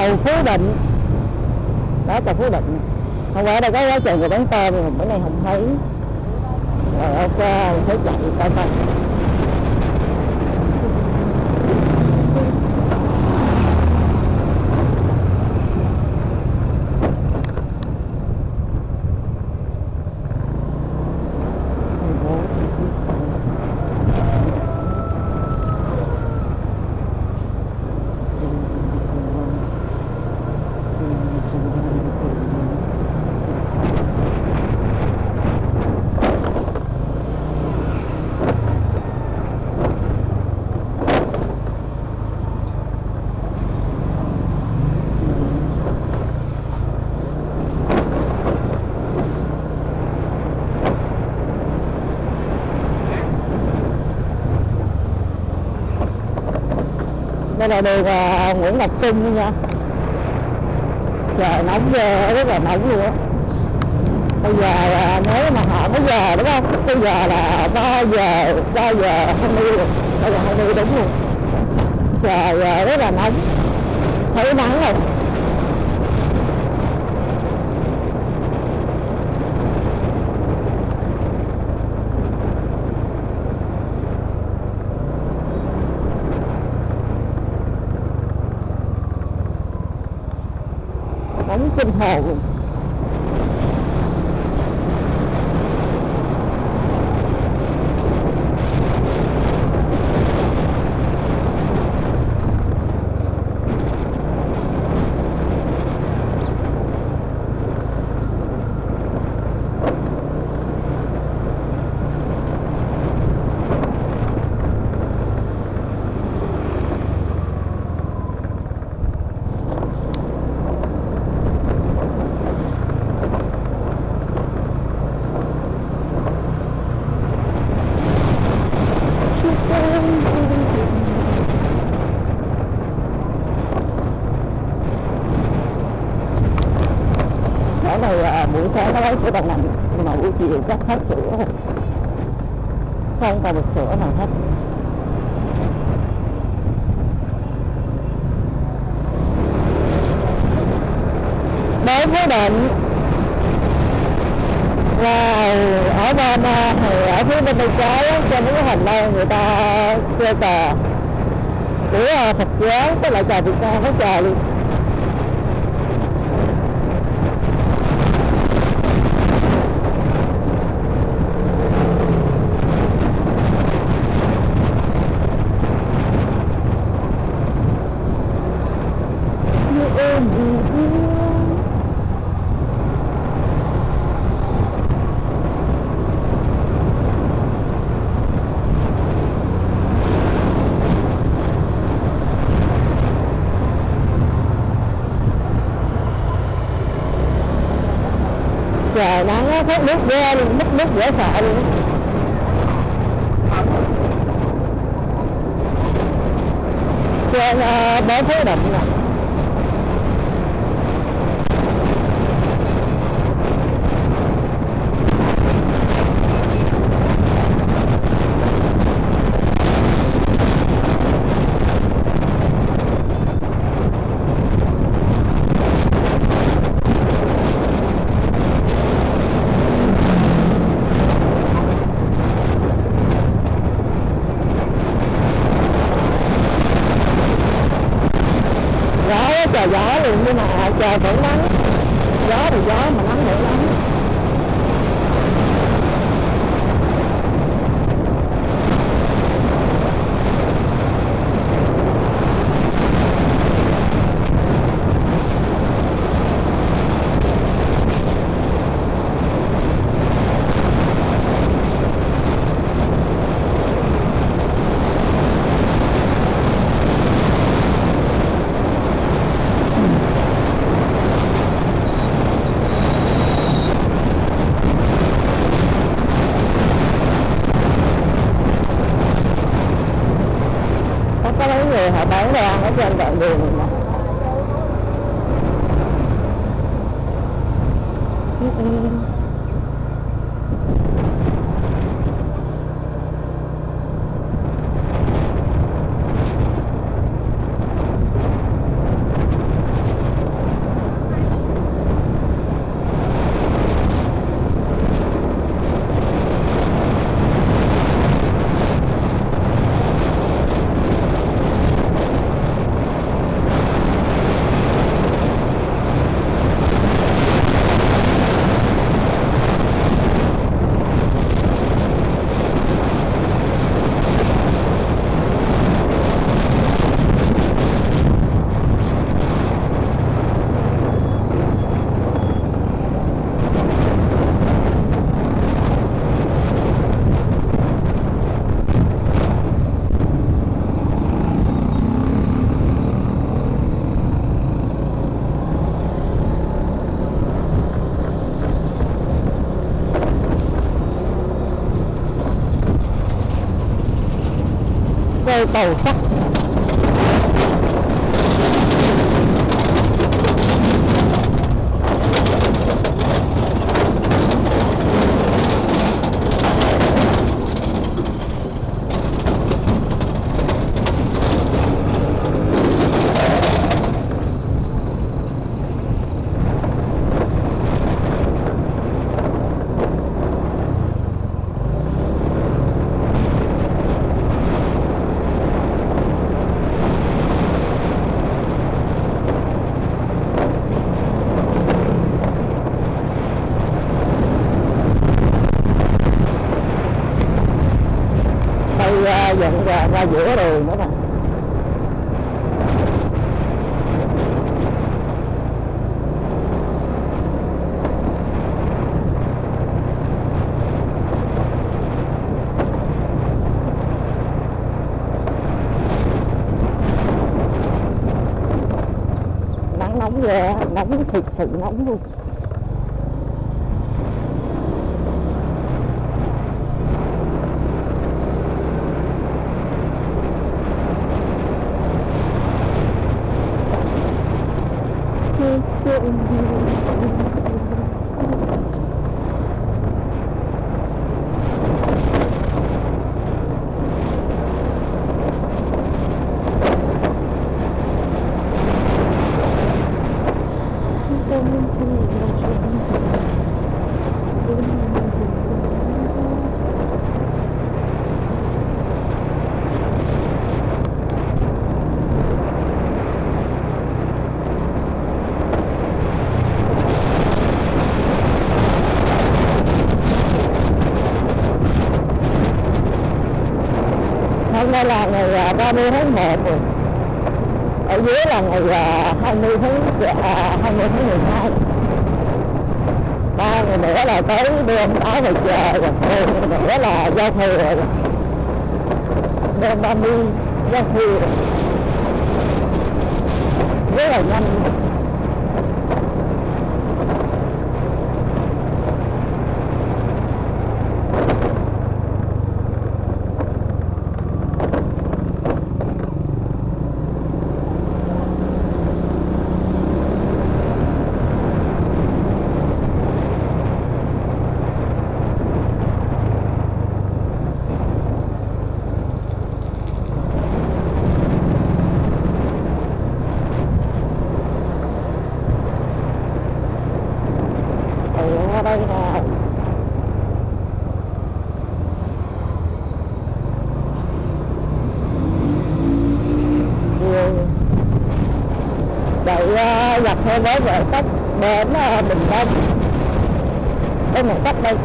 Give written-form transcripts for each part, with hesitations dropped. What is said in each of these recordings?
cầu Phú Định. Đó, cầu Phú Định. Hôm qua ở đây có quá trời người bán tôm nhưng mà bữa nay không thấy. Rồi ok, mình sẽ chạy coi coi. Đây là đường Nguyễn Ngọc Trung nha. Trời nóng ghê, rất là nóng luôn á. Bây giờ nếu mà họ bây giờ đúng không? Bây giờ là 3 giờ 20 rồi. 3 giờ 20 đúng luôn. Trời rất là nóng. Thấy nắng không? Nóng kinh hồn luôn. Buổi sáng nó lấy sữa đậu nành nhưng mà buổi chiều cắt hết sữa rồi, không còn một sữa nào hết. Đến Phú Định và ở bên thì ở phía bên bên trái trên cái hành lang người ta chơi cờ của Phật giáo với lại cờ Việt Nam có trời luôn. Trời nắng á, thoát nước ghê luôn, mất nước dễ sợ luôn. Trên bến Phú Định nè. Trời gió luôn nhưng mà trời vẫn nắng, gió thì gió mà nắng thì nắng. Có mấy người họ bán đồ ăn ở trên đoạn đường này nè. cây cầu sắt. Dẫn ra giữa đường nữa nè. Nắng nóng ghê, nóng thiệt sự nóng luôn. Hôm nay là ngày 30 tháng 1 rồi. Ở dưới là ngày 20 tháng 12. 3 ngày nữa là tới đêm áo ngoài trời rồi. 1 ngày nữa là giao thừa rồi. Đêm 30 giao thừa rồi. Rất là nhanh. Ở đây nào chạy dọc theo với vợ cách đến Bình Đông, đây là cách đây.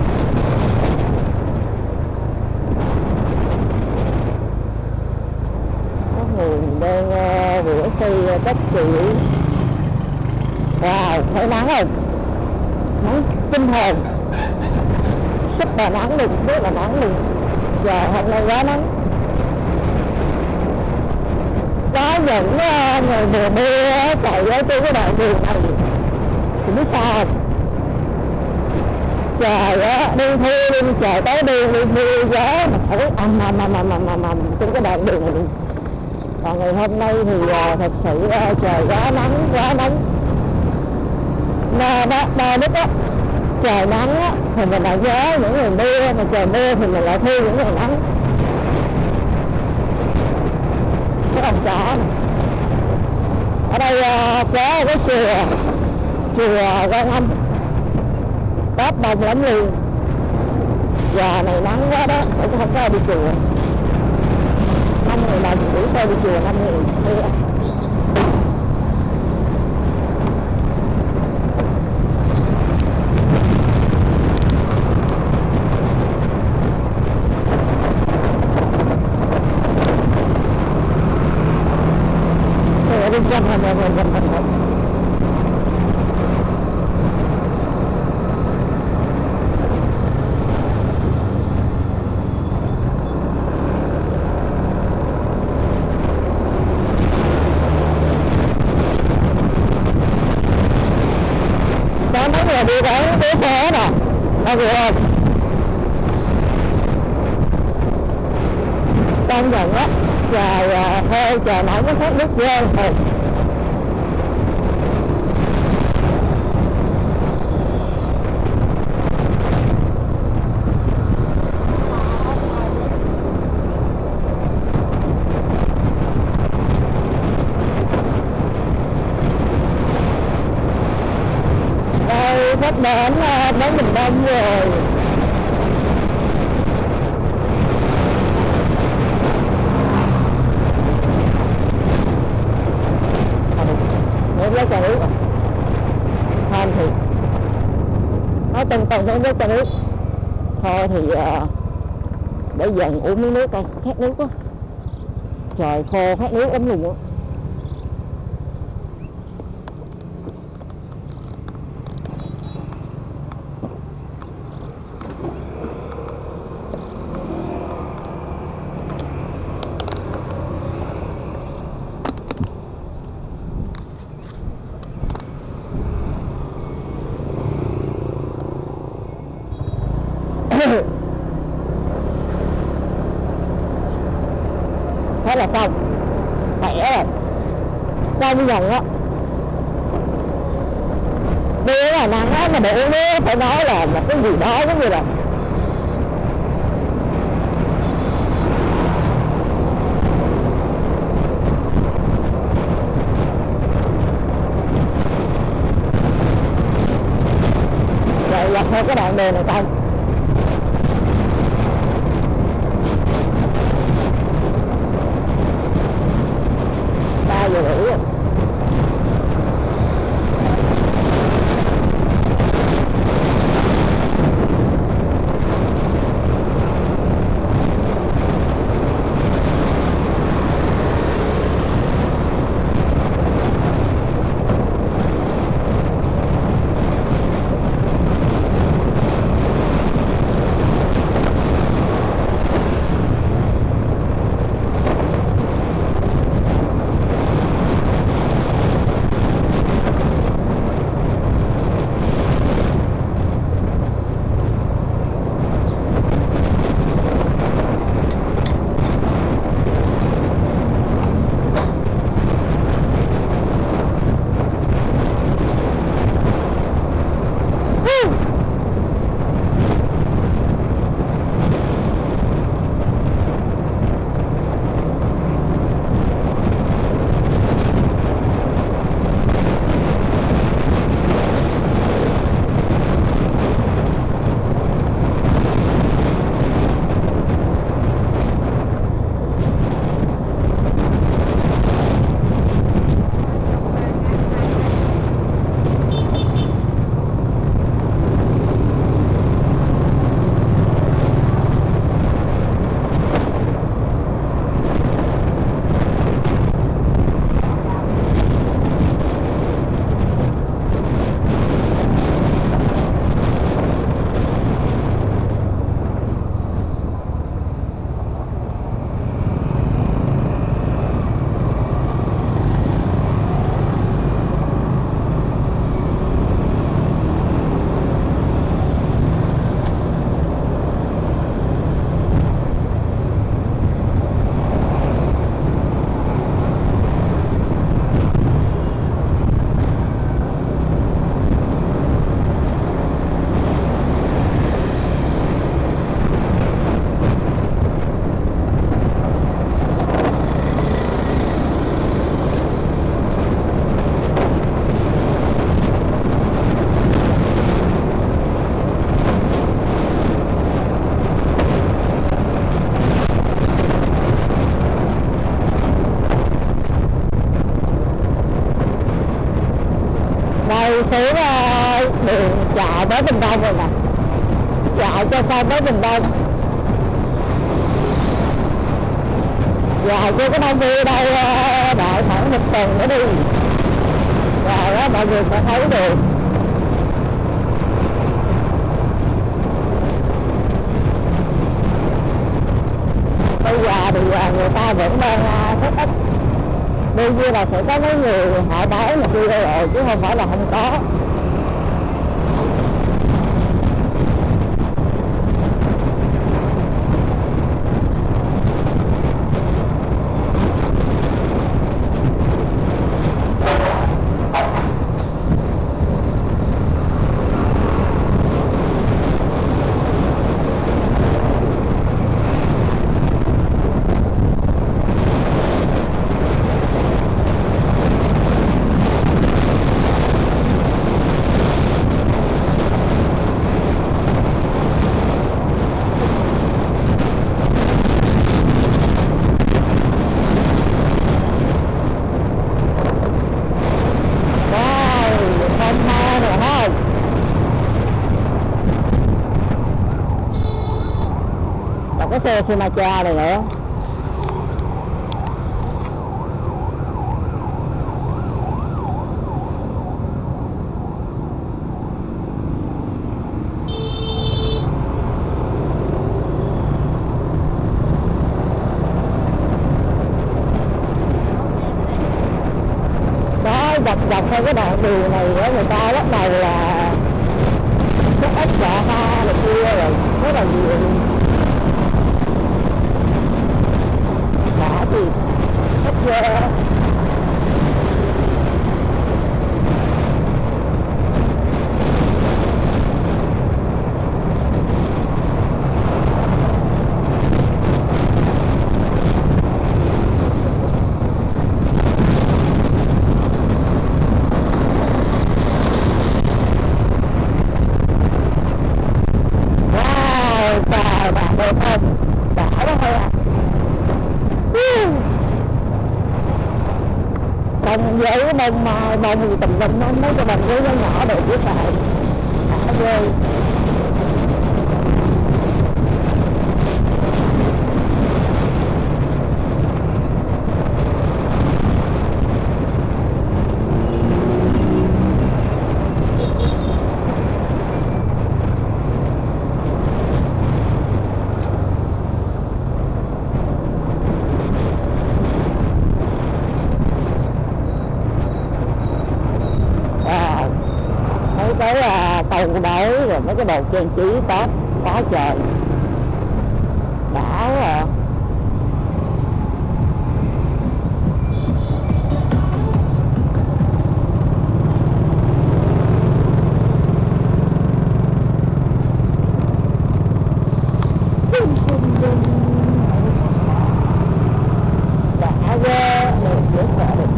Có người đang rửa xe cách chịu. Wow, thấy nắng không? Nắng kinh hồn, sắp là nắng luôn, rất là nắng luôn. Trời, hôm nay quá nắng. Có những người mùa mưa chạy ở trên cái đoạn đường này thì biết sao không? Trời á, đêm khuya đêm trời tới đêm đi mưa gió mà thổi ầm trên cái đoạn đường này. Còn ngày hôm nay thì thật sự trời quá nóng. Đa đức á, trời nắng á thì mình lại nhớ những ngày mưa, mà trời mưa thì mình lại thương những ngày nắng. Cái đồng chó này. Ở đây có cái chùa Quan Âm, tết đông lắm luôn. Giờ này nắng quá đó, để không có ai đi chùa. 5.000 đồng buổi xe đi chùa, 5.000 xe. Đi bán vé xe nè, mọi người ơi. Đó công nhận á, trời hơi trời nóng có thoát nước ghê rồi. Đây sắp đến Bình Đông rồi. Lấy trà nước à? Không thì nói từng không lấy trà nước thôi thì để dần uống miếng nước coi, khát nước quá, trời khô khát nước lắm luôn á. Thế là xong, khỏe rồi, công nhận á. Đi là nắng á mà để uống nước phải nói là một cái gì đó giống như là vậy. Dọc theo cái đoạn đường này coi, 3:30 rồi. Đây xuống đường chợ tới Bình Đông rồi nè, chạy cho xong tới Bình Đông. Dài chưa có đông đi đây, đợi khoảng 1 tuần nữa đi, rồi đó mọi người sẽ thấy được. Bây giờ thì người ta vẫn đang set up, đương nhiên là sẽ có mấy người họ bán một video rồi chứ không phải là không có. cái xe Simacha này nữa. Dọc dọc theo cái đoạn đường này đó, người ta bắt đầu là xúc ếch chợ hoa này kia rồi rất là nhiều luôn. Đã thì thích ghê. Bông giấy bông gì tùm lum, nó mấy cái bông giấy nó nhỏ đẹp dễ xài, đã ghê. Cái cầu đáy rồi mấy cái đồ trang trí tốt quá trời, đã quá à. Đã ghê, đẹp dễ sợ được.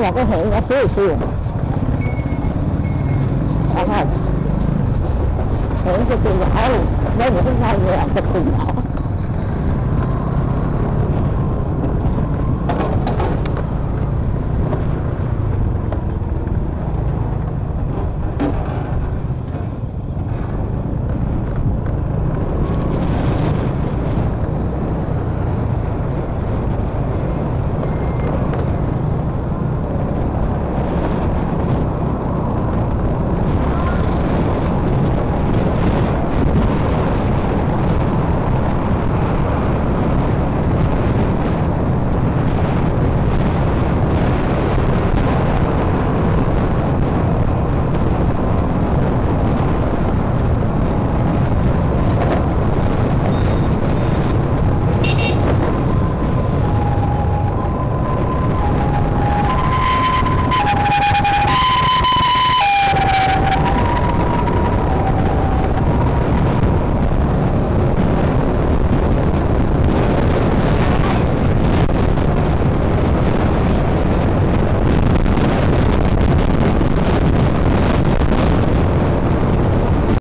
một cái hẻm nhỏ xíu xíu, không, hẻm cực kỳ nhỏ luôn, với những cái ngôi nhà cực kỳ nhỏ.